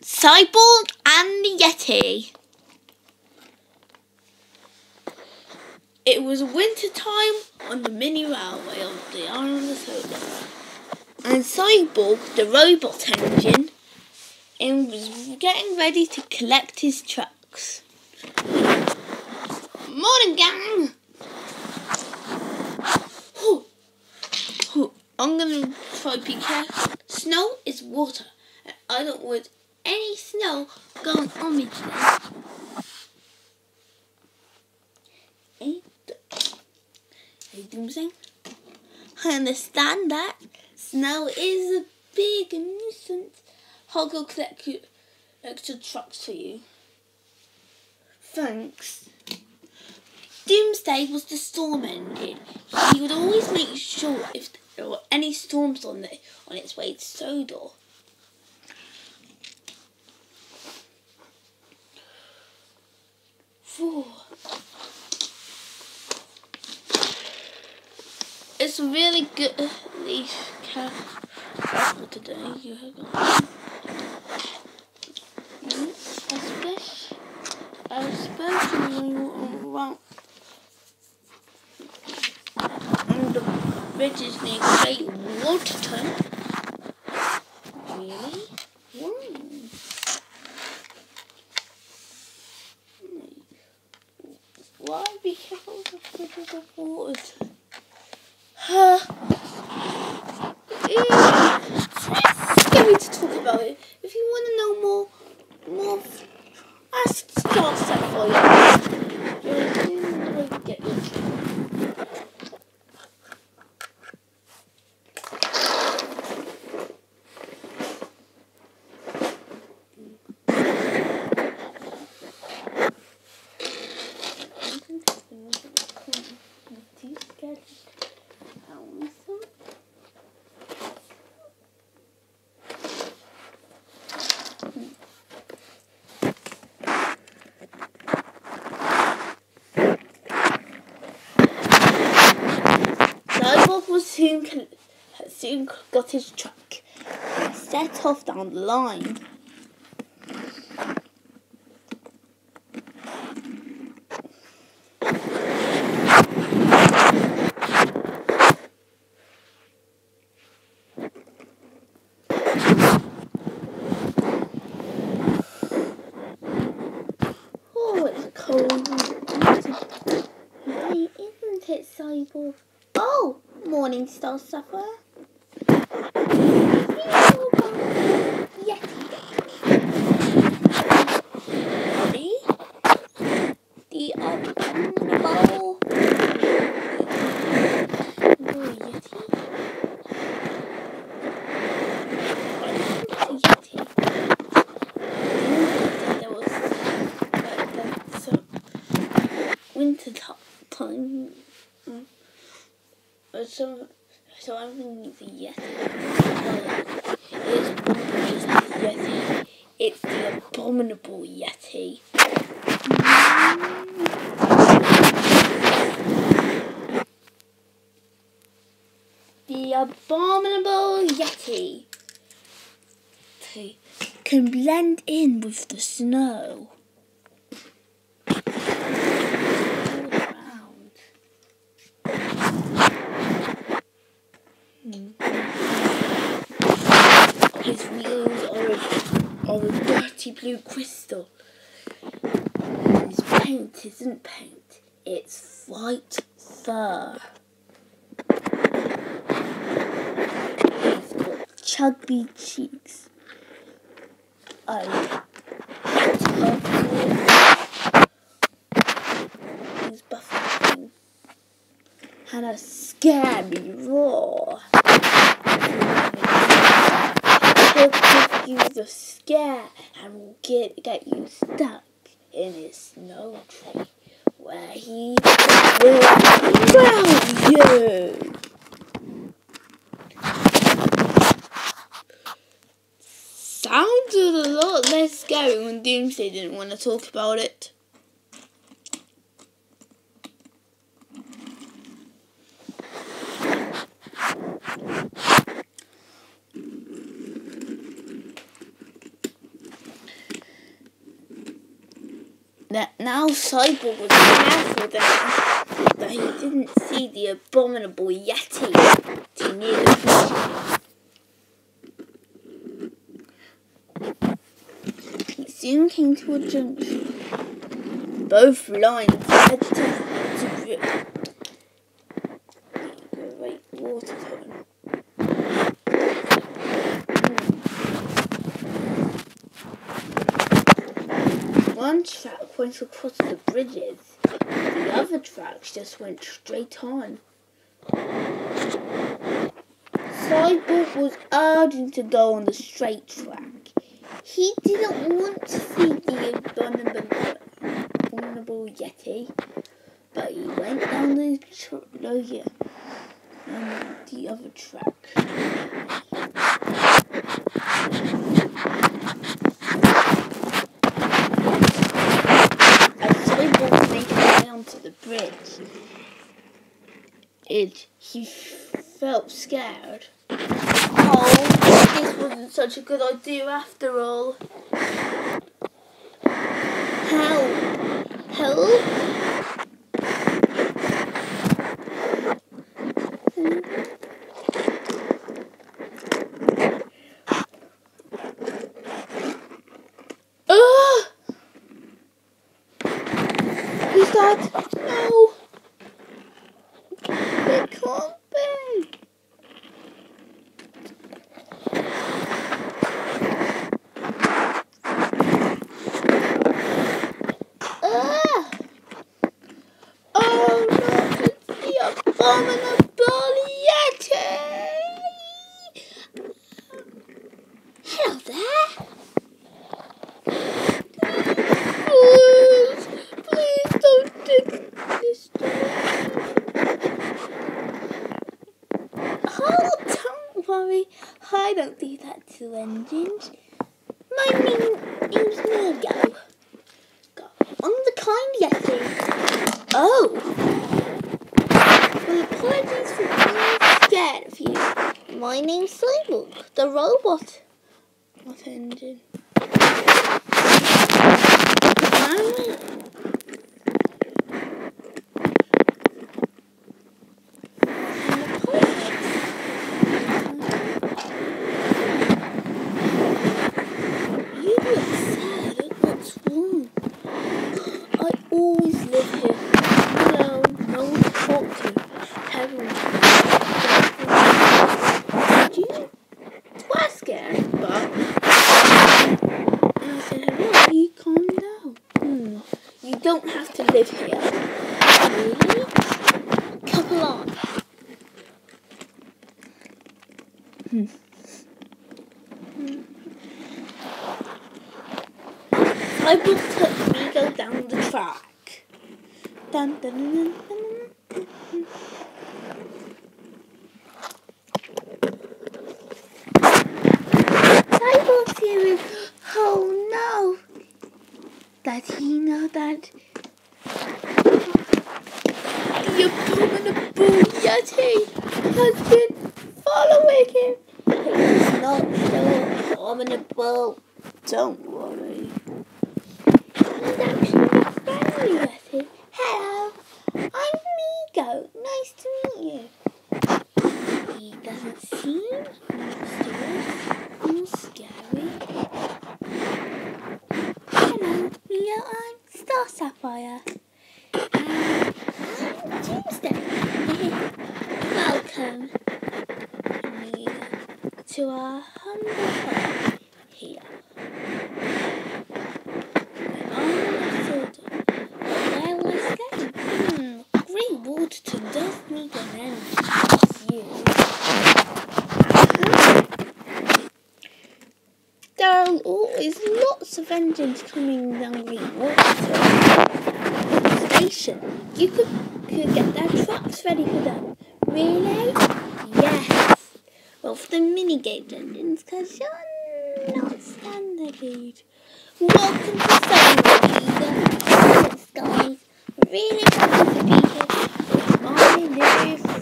Cyborg and the Yeti. It was winter time on the mini railway on the island of Sodor. And Cyborg, the robot engine, was getting ready to collect his trucks. Morning, gang! I'm gonna try to be careful. Snow is water, and I don't want any snow going on me today. Hey, Doomsday. I understand that snow is a big nuisance. I'll go collect extra trucks for you. Thanks. Doomsday was the storm engine. He would always make sure if there were any storms on its way to Sodor. It's really good careful today. You have especially when you're around and the bridges near Great Waterton. Really? Why be careful with the bridges of water? It's scary to talk about it. If you want to know more, ask Star Set for you. Get Cyborg soon got his truck and set off down the line. Oh, it's cold today, isn't it, Cyborg? Oh, morning, Star Sapphire. Yeti. The abominable Yeti. I think it's a Yeti. There was some winter time. So I'm thinking it's a Yeti. It's not the Yeti. It's the abominable Yeti. The abominable Yeti can blend in with the snow. His wheels are a dirty blue crystal. And his paint isn't paint, it's white fur. He's got chubby cheeks. He's buffing and a scary roar. He'll give you the scare and will get you stuck in his snow tree where he will drown you. Sounded a lot less scary when Doomsday didn't want to talk about it. Now Cyborg was careful that he didn't see the abominable yeti too near the bridge. He soon came to a junction. Both lines led to bridge. Great water tunnel. One track went across the bridges, the other tracks just went straight on. Cyborg was urging to go on the straight track. He didn't want to see the abominable yeti, but he went down the other track. To the bridge, he felt scared. Oh, this wasn't such a good idea after all. Help! Help! Who's that? No! It can't be! Oh no, it's the abominable yeti! Hello there! Please don't destroy me. Oh, don't worry. I don't do that to engines. My name's Nigo. I'm the kind yeti. Oh. Well, apologies for being scared of you. My name's Cyborg, the robot. What engine? You don't have to live here. Really? Couple on. Cyborg took Nigo down the track. Dun, dun, dun, dun, dun. Cyborg's hearing, oh no. Does he know that the abominable yeti has been following him? He's not so abominable. Don't worry. He's actually a friendly yeti. Hello, I'm Nigo. Nice to meet you. He doesn't seem mysterious or scary. Hello, I'm Star Sapphire. I'm Tuesday. Welcome to our humble home here. I'm Sodor. Where was that? Great water does need an end. It's you. There are always lots of engines coming down Green Water Station. You could get their trucks ready for them. Really? Yes. Well, for the mini-gauge engines, because you're not standard gauge. Welcome to Cyborg, guys. Really happy to be here with my new